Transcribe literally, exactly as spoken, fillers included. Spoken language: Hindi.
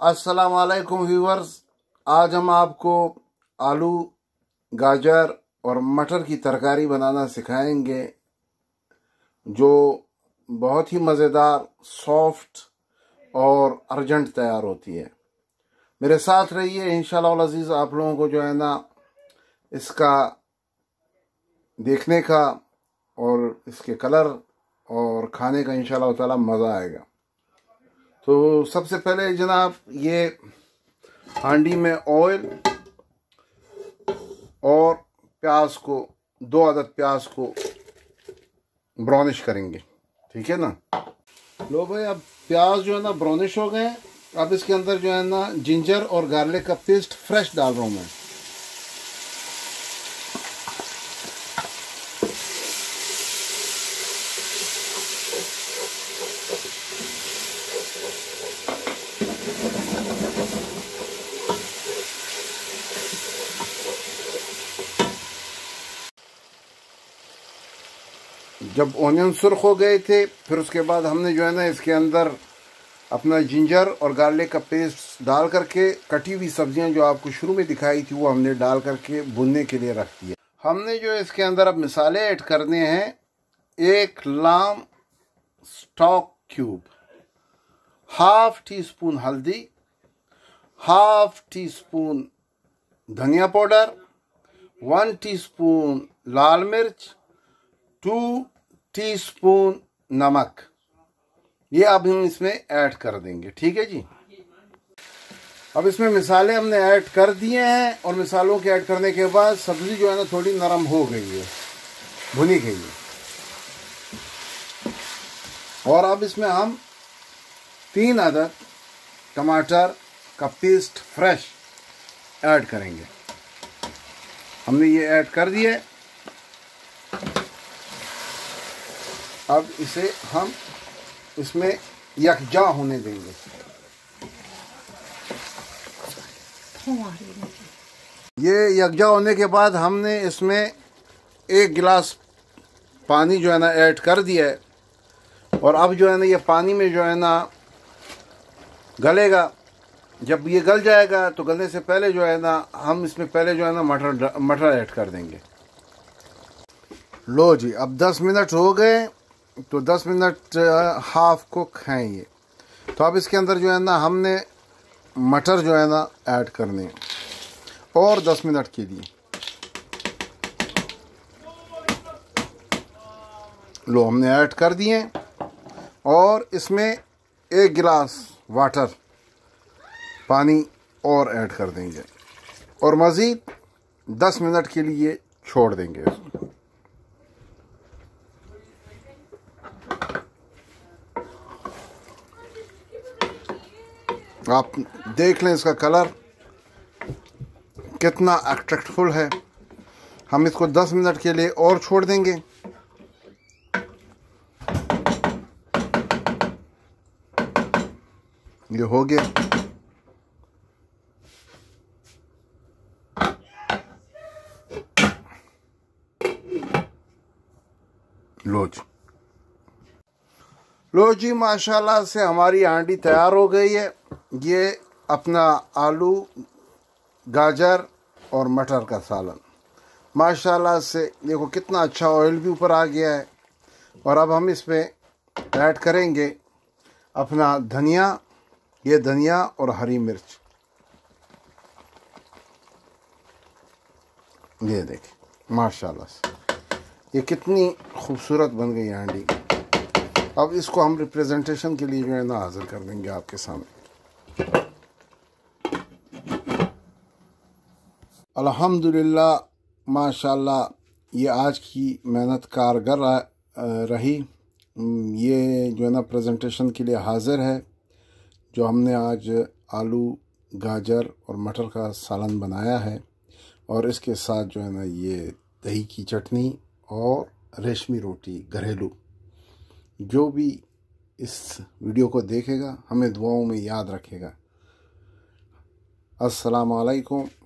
अस्सलाम वालेकुम व्यूवर्स। आज हम आपको आलू, गाजर और मटर की तरकारी बनाना सिखाएंगे जो बहुत ही मज़ेदार, सॉफ्ट और अर्जेंट तैयार होती है। मेरे साथ रहिए, इंशाअल्लाह अज़ीज़ आप लोगों को जो है ना इसका देखने का और इसके कलर और खाने का इंशाअल्लाह ताला मज़ा आएगा। तो सबसे पहले जनाब ये हांडी में ऑयल और प्याज को, दो अदद प्याज को ब्राउनिश करेंगे, ठीक है ना। लो भाई, अब प्याज जो है ना ब्राउनिश हो गए। अब इसके अंदर जो है ना जिंजर और गार्लिक का पेस्ट फ्रेश डाल रहा हूँ मैं। जब ऑनियन सुर्ख हो गए थे, फिर उसके बाद हमने जो है ना इसके अंदर अपना जिंजर और गार्लिक का पेस्ट डाल करके कटी हुई सब्जियां जो आपको शुरू में दिखाई थी वो हमने डाल करके भुनने के लिए रख दिया। हमने जो इसके अंदर अब मसाले ऐड करने हैं। एक lamb stock cube, half teaspoon हल्दी, हाफ टी स्पून धनिया पाउडर, वन टीस्पून लाल मिर्च, टू टीस्पून नमक, ये अब हम इसमें ऐड कर देंगे, ठीक है जी। अब इसमें मसाले हमने ऐड कर दिए हैं और मसालों के ऐड करने के बाद सब्जी जो है ना थोड़ी नरम हो गई है, भुनी गई है। और अब इसमें हम तीन अदद टमाटर का पेस्ट फ्रेश ऐड करेंगे। हमने ये ऐड कर दिए। अब इसे हम इसमें यकजा होने देंगे। ये यकजा होने के बाद हमने इसमें एक गिलास पानी जो है ना ऐड कर दिया है। और अब जो है ना ये पानी में जो है ना गलेगा। जब ये गल जाएगा तो गलने से पहले जो है ना हम इसमें पहले जो है ना मटर मटर ऐड कर देंगे। लो जी, अब दस मिनट हो गए, तो दस मिनट हाफ कुक हैं ये। तो अब इसके अंदर जो है ना हमने मटर जो है ना ऐड करने और दस मिनट के लिए। लो, हमने ऐड कर दिए और इसमें एक गिलास वाटर पानी और ऐड कर देंगे और मज़ीद दस मिनट के लिए छोड़ देंगे इसमें। आप देख लें इसका कलर कितना अट्रैक्टफुल है। हम इसको दस मिनट के लिए और छोड़ देंगे। ये हो गया। लो जी, लो जी, माशाल्लाह से हमारी हांडी तैयार हो गई है। ये अपना आलू, गाजर और मटर का सालन, माशाल्लाह से देखो कितना अच्छा ऑयल भी ऊपर आ गया है। और अब हम इसमें ऐड करेंगे अपना धनिया, ये धनिया और हरी मिर्च। ये देखिए माशाल्लाह से ये कितनी खूबसूरत बन गई हांडी। अब इसको हम रिप्रेजेंटेशन के लिए जो है ना हाजिर कर देंगे आपके सामने। अल्हम्दुलिल्लाह, माशाल्लाह, ये आज की मेहनत कारगर रही। ये जो है ना प्रेजेंटेशन के लिए हाजिर है। जो हमने आज आलू, गाजर और मटर का सालन बनाया है और इसके साथ जो है ना ये दही की चटनी और रेशमी रोटी घरेलू। जो भी इस वीडियो को देखेगा हमें दुआओं में याद रखेगा। अस्सलाम वालेकुम।